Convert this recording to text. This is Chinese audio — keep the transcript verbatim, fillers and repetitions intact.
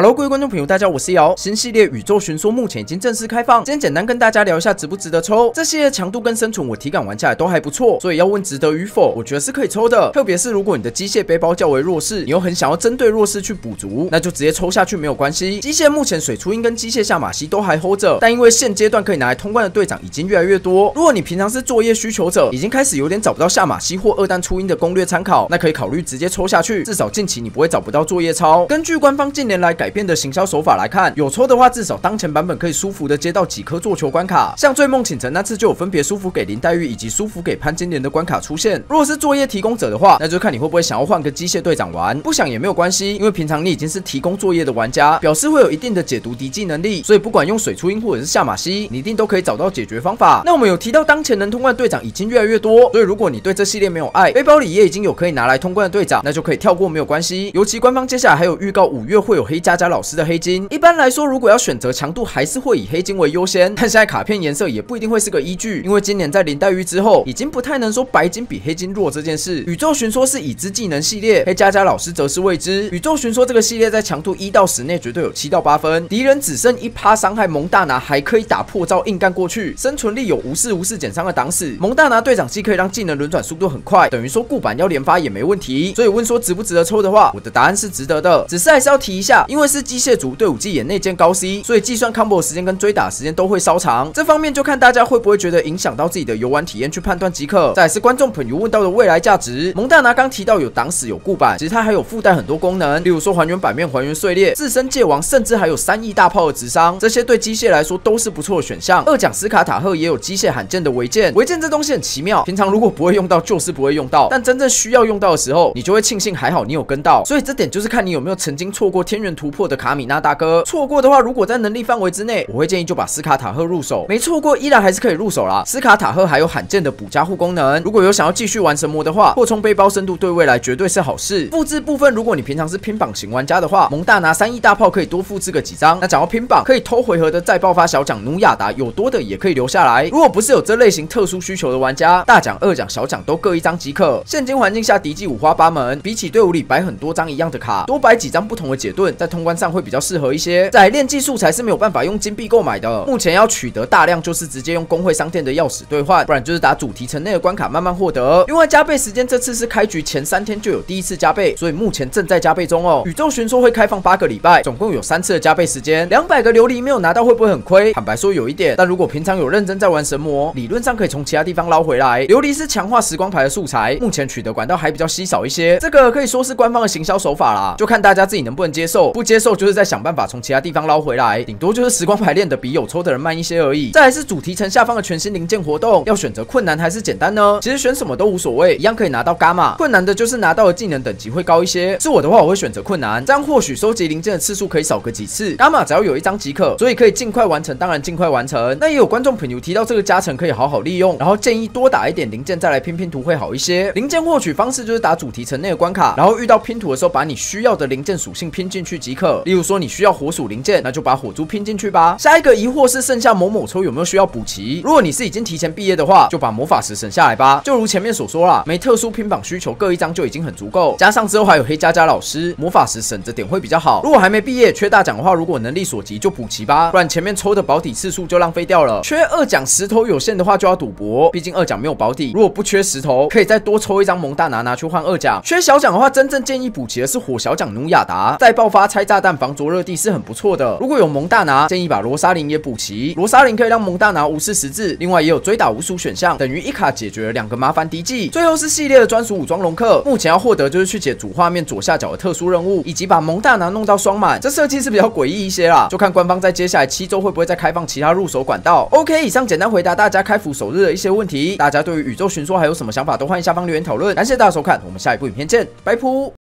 Hello， 各位观众朋友，大家好，我是瑶。新系列宇宙寻说目前已经正式开放，今天简单跟大家聊一下值不值得抽。这系列强度跟生存我体感玩下来都还不错，所以要问值得与否，我觉得是可以抽的。特别是如果你的机械背包较为弱势，你又很想要针对弱势去补足，那就直接抽下去没有关系。机械目前水初音跟机械下马西都还 hold 着，但因为现阶段可以拿来通关的队长已经越来越多，如果你平常是作业需求者，已经开始有点找不到下马西或二弹初音的攻略参考，那可以考虑直接抽下去，至少近期你不会找不到作业抄。根据官方近年来改变的行销手法来看，有抽的话，至少当前版本可以舒服的接到几颗做球关卡，像醉梦倾城那次就有分别舒服给林黛玉以及舒服给潘金莲的关卡出现。如果是作业提供者的话，那就看你会不会想要换个机械队长玩，不想也没有关系，因为平常你已经是提供作业的玩家，表示会有一定的解读敌技能力，所以不管用水初音或者是下马西，你一定都可以找到解决方法。那我们有提到当前能通关的队长已经越来越多，所以如果你对这系列没有爱，背包里也已经有可以拿来通关的队长，那就可以跳过没有关系。尤其官方接下来还有预告五月会有黑佳佳老师的黑金，一般来说如果要选择强度还是会以黑金为优先，但现在卡片颜色也不一定会是个依据，因为今年在林黛玉之后已经不太能说白金比黑金弱这件事。宇宙寻说是已知技能系列，黑佳佳老师则是未知。宇宙寻说这个系列在强度一到十内绝对有七到八分，敌人只剩一趴伤害，蒙大拿还可以打破招硬干过去，生存力有无视无视减伤的挡死。蒙大拿队长技可以让技能轮转速度很快，等于说固板要连发也没问题。所以问说值不值得抽的话，我的答案是值得的，只是还是要提一下，因为是机械族，对武技也内建高 C， 所以计算 combo 时间跟追打时间都会稍长，这方面就看大家会不会觉得影响到自己的游玩体验去判断即可。再来是观众朋友问到的未来价值，蒙大拿刚提到有挡死有固板，其实它还有附带很多功能，例如说还原版面、还原碎裂、自身界王，甚至还有三亿大炮的直伤，这些对机械来说都是不错的选项。二奖斯卡塔赫也有机械罕见的违建，违建这东西很奇妙，平常如果不会用到就是不会用到，但真正需要用到的时候，你就会庆幸还好你有跟到，所以这点就是看你有没有曾经错过天元突破的卡米娜大哥。错过的话，如果在能力范围之内，我会建议就把斯卡塔赫入手，没错过依然还是可以入手啦。斯卡塔赫还有罕见的补加护功能，如果有想要继续玩神魔的话，扩充背包深度对未来绝对是好事。复制部分，如果你平常是拼榜型玩家的话，蒙大拿三亿大炮可以多复制个几张，那讲到拼榜可以偷回合的再爆发小奖努亚达，有多的也可以留下来。如果不是有这类型特殊需求的玩家，大奖、二奖、小奖都各一张即可。现今环境下敌技五花八门，比起队伍里摆很多张一样的卡，多摆几张不同的解盾，在通关上会比较适合一些。在练技素材是没有办法用金币购买的，目前要取得大量就是直接用工会商店的钥匙兑换，不然就是打主题城内的关卡慢慢获得。另外加倍时间这次是开局前三天就有第一次加倍，所以目前正在加倍中哦。宇宙寻说会开放八个礼拜，总共有三次的加倍时间，两百个琉璃没有拿到会不会很亏？坦白说有一点，但如果平常有认真在玩神魔，理论上可以从其他地方捞回来。琉璃是强化时光牌的素材，目前取得管道还比较稀少一些，这个可以说是官方的行销手法啦，就看大家自己能不能接受，不接受就是在想办法从其他地方捞回来，顶多就是时光牌练的比有抽的人慢一些而已。再来是主题城下方的全新零件活动，要选择困难还是简单呢？其实选什么都无所谓，一样可以拿到伽马。困难的就是拿到的技能等级会高一些，是我的话我会选择困难，这样或许收集零件的次数可以少个几次，伽马只要有一张即可，所以可以尽快完成，当然尽快完成。那也有观众朋友提到这个加成可以好好利用，然后建议多打一点零件再来拼拼图会好一些。零件获取方式就是打主题城内的关卡，然后遇到拼图的时候把你需要的零件属性拼进去即可。例如说你需要火属零件，那就把火珠拼进去吧。下一个疑惑是剩下某某抽有没有需要补齐，如果你是已经提前毕业的话，就把魔法石省下来吧。就如前面所说啦，没特殊拼榜需求，各一张就已经很足够，加上之后还有黑佳佳老师，魔法石省着点会比较好。如果还没毕业缺大奖的话，如果能力所及就补齐吧，不然前面抽的保底次数就浪费掉了。缺二奖石头有限的话就要赌博，毕竟二奖没有保底。如果不缺石头，可以再多抽一张蒙大拿拿去换二奖。缺小奖的话，真正建议补齐的是火小奖努亚达，再爆发拆炸弹防灼热地是很不错的。如果有蒙大拿，建议把罗莎琳也补齐，罗莎琳可以让蒙大拿无视十字，另外也有追打无数选项，等于一卡解决了两个麻烦敌技。最后是系列的专属武装龙客，目前要获得就是去解主画面左下角的特殊任务，以及把蒙大拿弄到双满，这设计是比较诡异一些啦，就看官方在接下来七周会不会再开放其他入手管道。OK， 以上简单回答大家开服首日的一些问题，大家对于宇宙寻说还有什么想法都欢迎下方留言讨论，感谢大家收看，我们下一部影片见，拜拜。